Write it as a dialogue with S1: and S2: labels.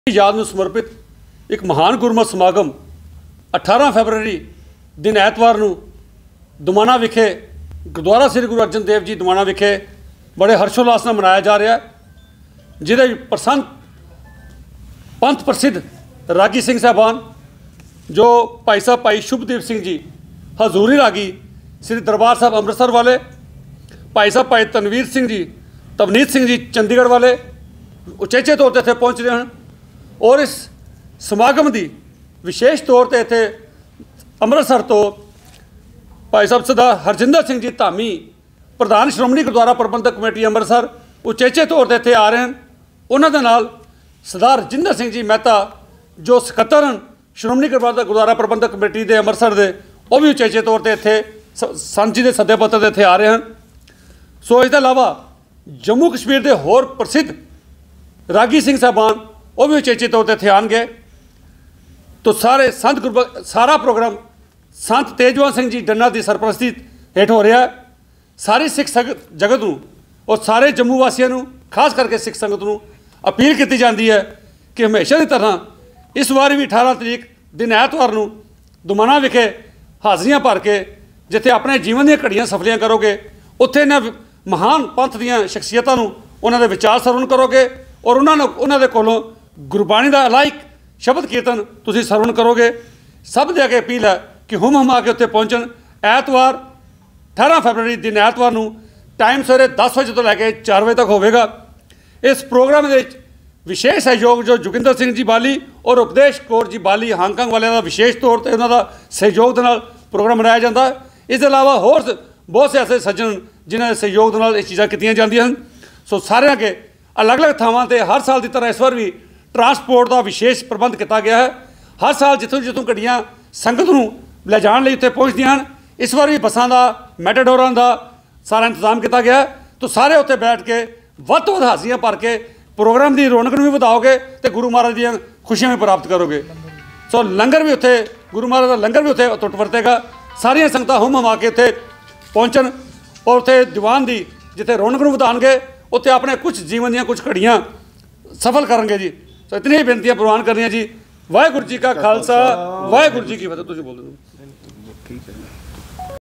S1: याद में समर्पित एक महान गुरमत समागम 18 फरवरी दिन ऐतवार ਨੂੰ ਦੁਮਾਣਾ ਵਿਖੇ ਗੁਰਦੁਆਰਾ ਸ੍ਰੀ ਗੁਰੂ ਅਰਜਨ ਦੇਵ ਜੀ ਦੁਮਾਣਾ ਵਿਖੇ बड़े हर्षोल्लास ਨਾਲ ਮਨਾਇਆ ਜਾ ਰਿਹਾ ਜਿਹਦੇ ਪ੍ਰਸੰਨ ਪੰਥ ਪ੍ਰਸਿੱਧ ਰਾਗੀ ਸਿੰਘ ਸਾਹਿਬਾਨ जो भाई साहब भाई शुभदीप सिंह जी हजूरी रागी श्री दरबार साहब अमृतसर वाले, भाई साहब भाई तनवीर सिंह जी तवनीत सिंह जी चंडीगढ़ वाले उचेचे तौर पर इतने पहुँच रहे हैं। और इस समागम की विशेष तौर पर इतने अमृतसर तो भाई साहब सरदार हरजिंदर सिंह जी धामी प्रधान श्रोमणी गुरुद्वारा प्रबंधक कमेटी अमृतसर उचेचे तौर पर इतने आ रहे हैं। उन्होंने नाल सरदार हरजिंदर सिंह जी मेहता जो सकत्तर हैं श्रोमणी गुरुद्वारा प्रबंधक कमेटी के अमृतसर के, वह भी उचेचे तौर पर इतने संत जी के सदे पत्र से इतने आ रहे हैं। सो इसके अलावा जम्मू कश्मीर के होर प्रसिद्ध रागी सिंह साहबान वो भी उचेचे तौर पर इतने आएंगे। तो सारे संत सारा प्रोग्राम संत तेजवान सिंह जी डन्ना की सरपरस्ती हेठ हो रहा है। सारी सिख जगत नूं और सारे जम्मू वासियों नूं खास करके सिख संगत नूं अपील की जाती है कि हमेशा की तरह इस बार भी 18 तरीक दिन ऐतवार नूं दुमाना विखे हाज़रियां भर के जिथे अपने जीवन दी घड़ियां सफलियां करोगे, उत्थे इन्हां महान पंथ दीयां शख्सियतां नूं उन्हां दे विचार सरवण करोगे और उन्हां दे कोलों गुरबाणी दा अलाइक शब्द कीर्तन तुसीं सरवण करोगे। सब दे अगे अपील है कि हुम हुमा के उत्थे पहुंचण। ऐतवार 18 फरवरी दिन ऐतवार नूं टाइम सवेरे 10 बजे तो लैके 4 बजे तक होवेगा। इस प्रोग्राम दे विशेष सहयोग जो जोगिंदर सिंह जी बाली और उपदेश कौर जी बाली हांगकांग वाले का विशेष तौर पर उन्होंने सहयोग के नाल प्रोग्राम मनाया जाता है। इसके अलावा होर बहुत से ऐसे सज्जन जिन्होंने सहयोग के नाल ये चीज़ां कीतियां जांदियां हन। सो सारे के अलग अलग थावां ते हर साल की तरह इस बार भी ट्रांसपोर्ट का विशेष प्रबंध किया गया है। हर साल जितों जितों गड्डियां संगत नूं ले जाण लई उत्थे पहुंचदियां हन, इस बार भी बसां दा मैटाडोरां दा सारा इंतजाम किया गया। तो सारे उत्थे बैठ के वध तो वध हाज़रियां भर के प्रोग्राम की रौनक भी बढ़ाओगे तो गुरु महाराज दी खुशियां भी प्राप्त करोगे। सो लंगर भी उत्थे गुरु महाराज का लंगर भी उत्थे टुट वरतेगा। सारिया संगतां हुम हुमा के उत्थे पहुँचन और उत्थे दीवान की जिथे रौनक नूं वधाणगे उत्थे अपने कुछ जीवन दी कुछ घड़ियां सफल करेंगे जी। सो इतनी ही बेनतियां प्रवान करनियां जी। वाहिगुरू जी का खालसा वाहिगुरू जी की फतेह। तुसीं बोल दो।